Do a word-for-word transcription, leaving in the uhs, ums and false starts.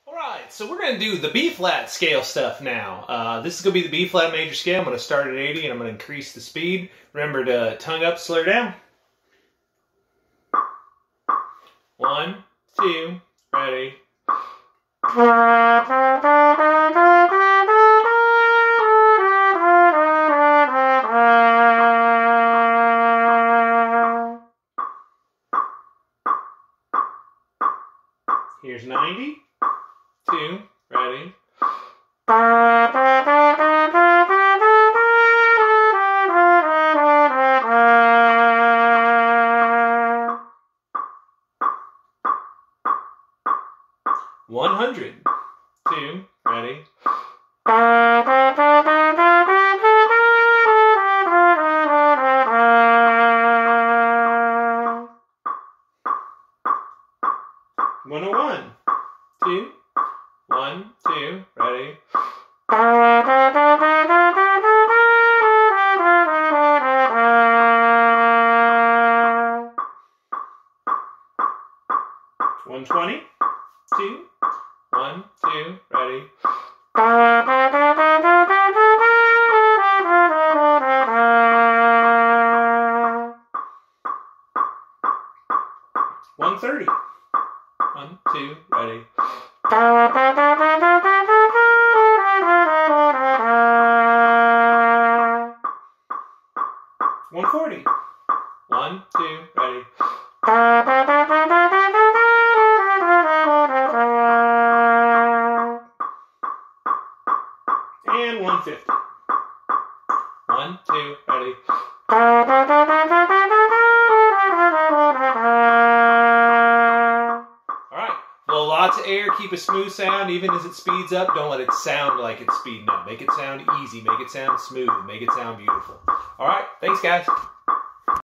Alright, so we're going to do the B-flat scale stuff now. Uh, this is going to be the B-flat major scale. I'm going to start at eighty and I'm going to increase the speed. Remember to tongue up, slur down. One, two, ready. Here's ninety. Two, ready. One hundred. Two, ready. One oh one. Two. One, two, ready. One twenty. Two. One, two, ready. One thirty. One, two, ready. One forty. One, two, ready. And one fifty. One, two, ready. Alright, blow lots of air, keep a smooth sound even as it speeds up. Don't let it sound like it's speeding up. Make it sound easy, make it sound smooth, make it sound beautiful. Alright, thanks guys.